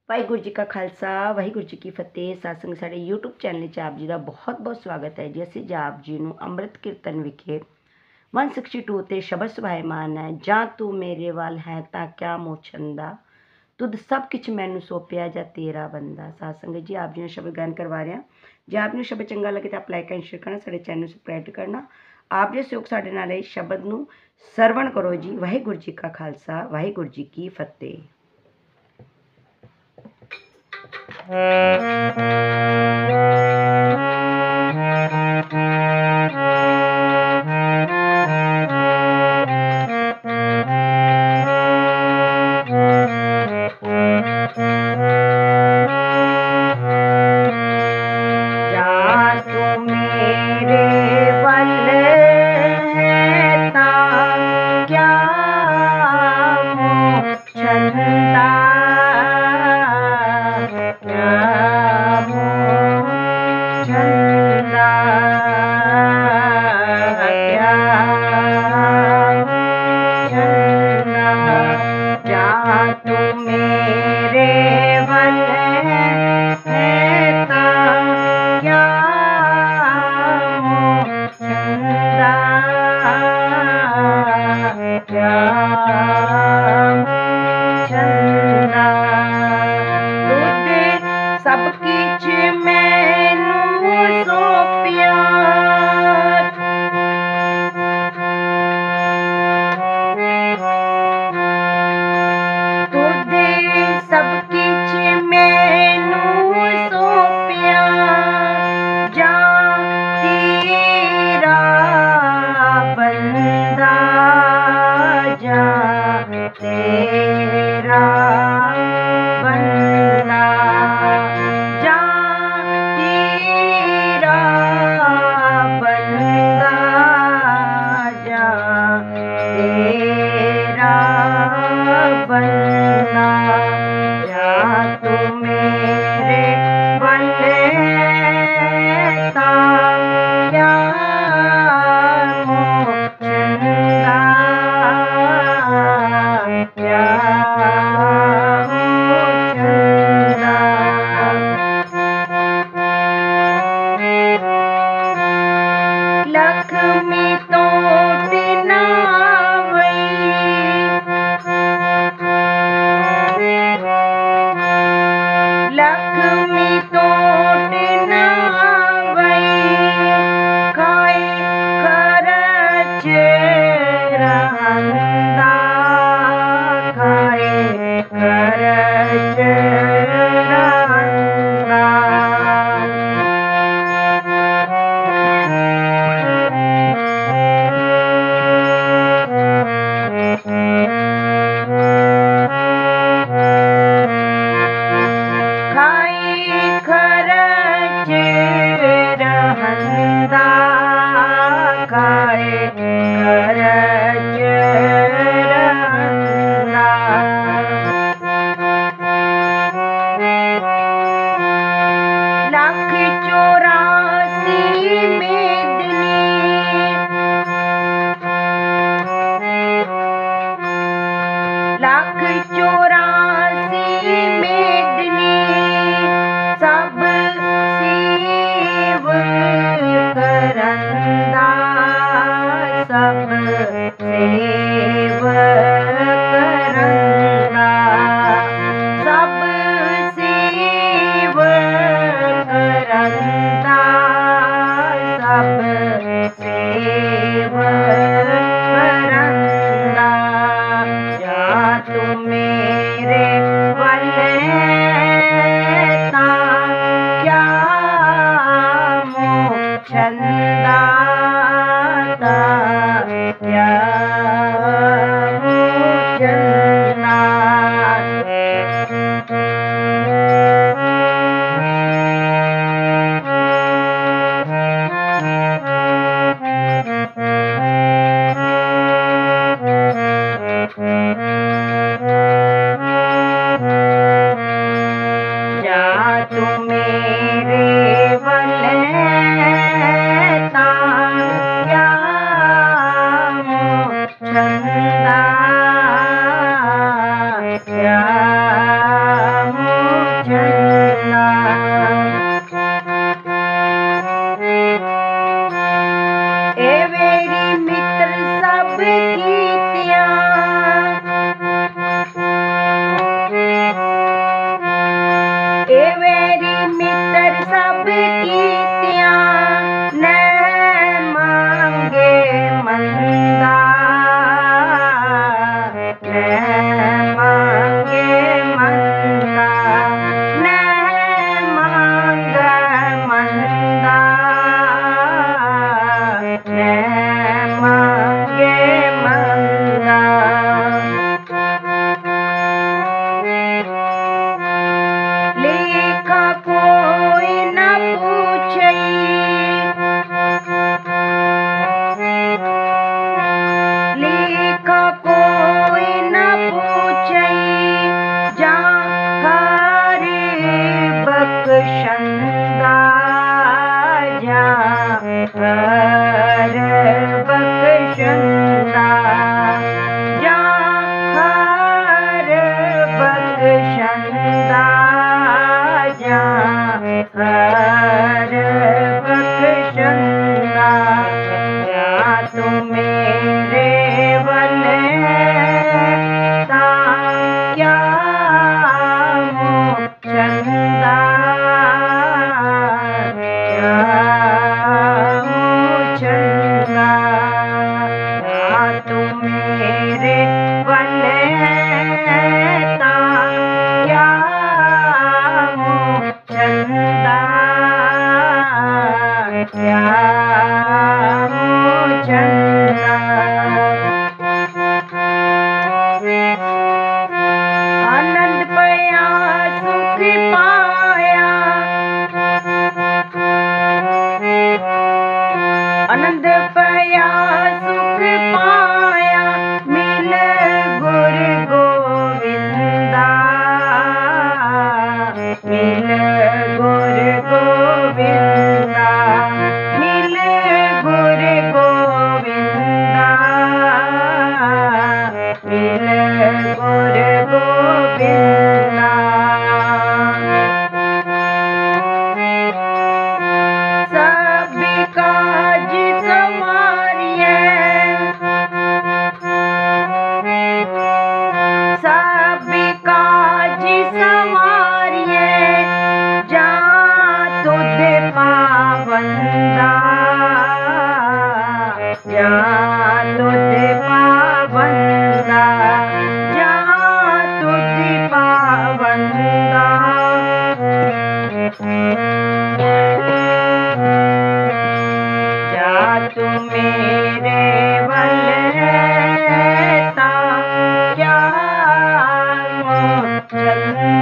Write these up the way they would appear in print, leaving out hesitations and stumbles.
ਵਾਹਿਗੁਰੂ ਜੀ ਕਾ ਖਾਲਸਾ ਵਾਹਿਗੁਰੂ ਜੀ ਕੀ ਫਤਿਹ। ਸਾਧ ਸੰਗਤ ਸਾਡੇ YouTube ਚੈਨਲ 'ਚ ਆਪ ਜੀ ਦਾ ਬਹੁਤ ਬਹੁਤ ਸਵਾਗਤ ਹੈ ਜੀ। ਅਸੀਂ ਆਪ ਜੀ ਨੂੰ ਅੰਮ੍ਰਿਤ ਕੀਰਤਨ ਵਿਖੇ 162 ਤੇ ਸ਼ਬਦ ਸੁਭਾਇਮਾਨ ਹੈ। ਜਾਂ ਤੂੰ ਮੇਰੇ ਵੱਲ ਹੈ ਤਾਂ ਕਿਆ ਮੋਛੰਦਾ, ਤੁਧ ਸਭ ਕੁਛ ਮੈਨੂੰ ਸੌਂਪਿਆ ਜਾਂ ਤੇਰਾ ਬੰਦਾ। ਸਾਧ ਸੰਗਤ ਜੀ ਆਪ ਜੀ ਨੂੰ ਸ਼ਬਦ ਗਾਇਨ ਕਰਵਾ ਰਹੇ ਹਾਂ। ਜੇ ਆਪ ਨੂੰ ਸ਼ਬਦ ਚੰਗਾ ਲੱਗੇ ਤਾਂ ਆਪ ਲਾਈਕ ਐਂਡ ਸ਼ੇਅਰ ਕਰਨਾ, ਸਾਡੇ ਚੈਨਲ ਨੂੰ ਸਬਸਕ੍ਰਾਈਬ ਕਰਨਾ। ਆਪ ਜੀ ਸਹਿਯੋਗ ਸਾਡੇ ਨਾਲ ਹੈ। ਸ਼ਬਦ ਨੂੰ ਸਰਵਣ ਕਰੋ ਜੀ। ਵਾਹਿਗੁਰੂ ਜੀ ਕਾ ਖਾਲਸਾ ਵਾਹਿਗੁਰੂ ਜੀ ਕੀ ਫਤਿਹ। ਜਾਂ ਤੂੰ ਮੇਰੇ ਵੱਲ ਹੈ ਤਾਂ ਕਿਆ ਮੋਛੰਦਾ,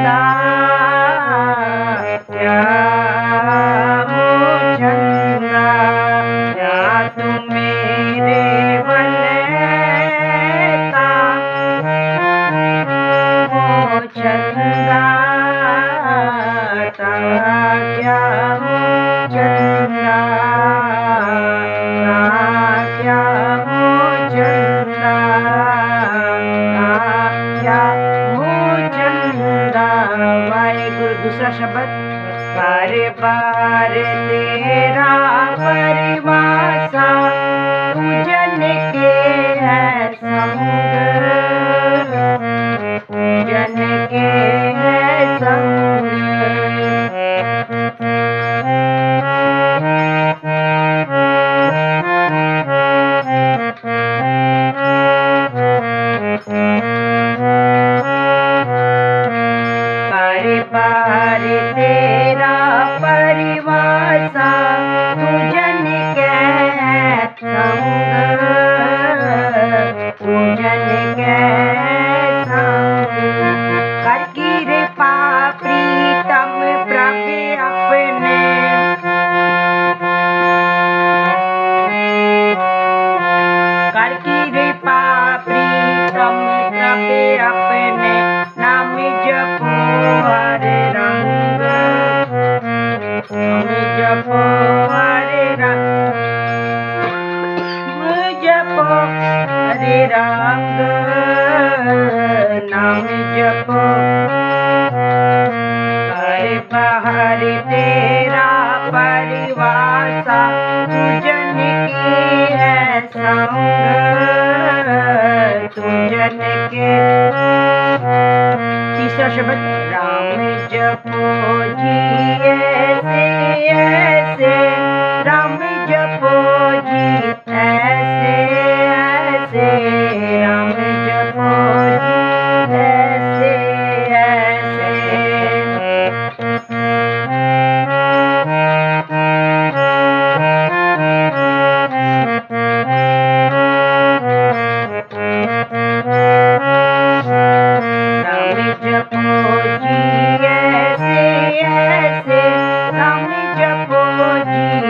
चंदा क्या हो चंदा, क्या तू मेरे बनता हो चंदा, क्या हो चंदा, क्या हो चंदा, क्या हो चंदा। वाहिगुरु। दूसरा शब्द, बार बार तेरा परिवासा पूजन के है संग, पूजन के है संग। बार तेरा परिवासा पूजन के संग, पूजन के संग। कर कृपा प्रीतम प्रभु अपने, कर कृपा प्रीतम प्रभु अपने, नाम जपो हरे रंग, नाम जपो हरे रंग, जपो हरे रंग, नाम जपो। हरे बाहर तेरा परिवासा पूजन की है संग, पूजन के। तीसरा शब्द, राम जपो जी ऐसे ऐसे, राम जपो जी ऐसे ऐसे, राम जपो जी ऐसे ऐसे। राम जपो जी ऐसे ऐसे, राम जपो जी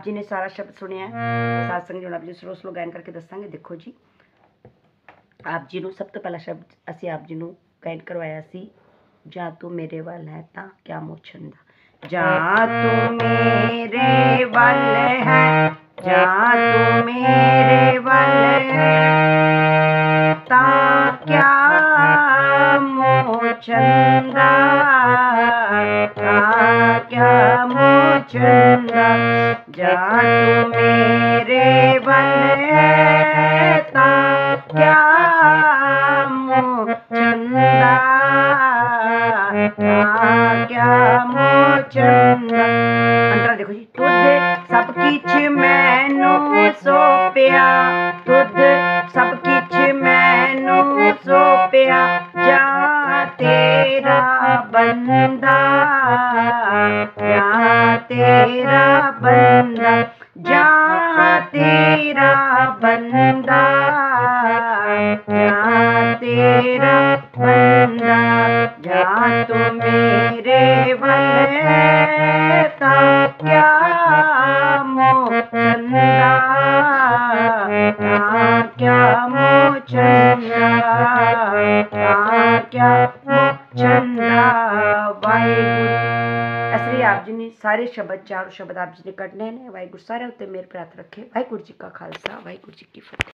आप जी ने सारा शब्द सुनिया सत्संग जी, आप जी स्लो स्लो गायन करके दसांगे। देखो जी, आप जी ਨੂੰ ਸਭ ਤੋਂ ਪਹਿਲਾ ਸ਼ਬਦ ਅਸੀਂ ਆਪ ਜੀ ਨੂੰ ਗਾਇਨ ਕਰਵਾਇਆ ਸੀ, ਜਾਂ ਤੂੰ ਮੇਰੇ ਵੱਲ ਹੈ ਤਾਂ ਕਿਆ ਮੋਛਣ ਦਾ। ਜਾਂ ਤੂੰ ਮੇਰੇ ਵੱਲ ਹੈ, ਜਾਂ ਤੂੰ ਮੇਰੇ ਵੱਲ ਹੈ ਤਾਂ ਕਿਆ ਮੋਛਣ ਦਾ, ਤਾਂ ਕਿਆ ਮੋਛਣ ਦਾ। ਜਾਂ ਤੂੰ ਮੇਰੇ ਵੱਲ ਹੈ ਤਾਂ ਕਿਆ ਮੋਛਣ ਦਾ, ਤਾਂ ਕਿਆ ਮੋਛਣ ਦਾ। ਅੰਤਰਾ ਦੇਖੋ ਜੀ, ਤੁਧ ਸਭ ਕਿਛ ਮੈਨੂੰ ਸੌਂਪਿਆ, ਤੁਧ ਸਭ ਕਿਛ ਮੈਨੂੰ ਸੌਂਪਿਆ, ਜਾਂ ਤੇਰਾ ਬੰਦਾ, ਜਾਂ ਤੇਰਾ ਬੰਦਾ, ਜਾਂ ਤੇਰਾ ਬੰਦਾ, ਜਾਂ ਤੇਰਾ ਬੰਦਾ। ਜਾਂ ਤੂੰ ਮੇਰੇ ਵੱਲ ਹੈ ਤਾਂ ਕਿਆ ਮੋਛਣ ਦਾ, ਤਾਂ ਕਿਆ ਮੋਛਣ ਦਾ, ਤਾਂ ਕਿਆ ਮੋਛਣ ਦਾ। ਵਾਹਿਗੁਰੂ। ਇਸ ਲਈ ਆਪ ਜੀ ਨੇ ਸਾਰੇ ਸ਼ਬਦ, ਚਾਰ ਸ਼ਬਦ ਆਪ ਜੀ ਨੇ ਕੱਢਨੇ ਨੇ। ਵਾਹਿਗੁਰੂ ਸਾਰਿਆਂ ਉੱਤੇ ਮਿਹਰ ਪ੍ਰਾਪਤ ਰੱਖੇ। ਵਾਹਿਗੁਰੂ ਜੀ ਕਾ ਖਾਲਸਾ, ਵਾਹਿਗੁਰੂ ਜੀ ਕੀ ਫਤਿਹ।